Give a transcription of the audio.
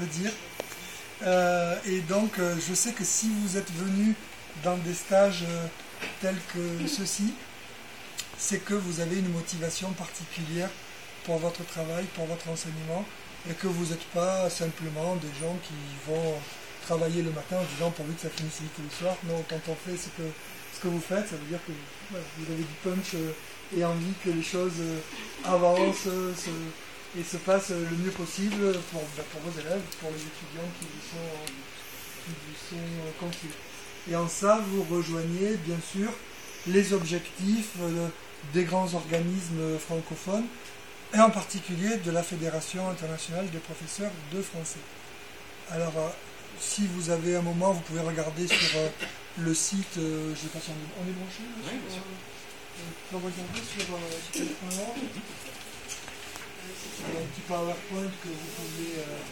dire. Et donc, je sais que si vous êtes venu dans des stages tels que ceux-ci, c'est que vous avez une motivation particulière pour votre travail, pour votre enseignement, et que vous n'êtes pas simplement des gens qui vont travailler le matin en disant pourvu que ça finisse vite le soir. Non, quand on fait ce que vous faites, ça veut dire que voilà, vous avez du punch et envie que les choses avancent et se passent le mieux possible pour vos élèves, pour les étudiants qui vous sont confiés. Et en ça, vous rejoignez bien sûr les objectifs des grands organismes francophones, et en particulier de la Fédération internationale des professeurs de français. Alors, si vous avez un moment, vous pouvez regarder sur le site, je ne sais pas si on est branché, oui, bien sûr. on peut regarder sur téléphone. C'est un petit PowerPoint que vous pouvez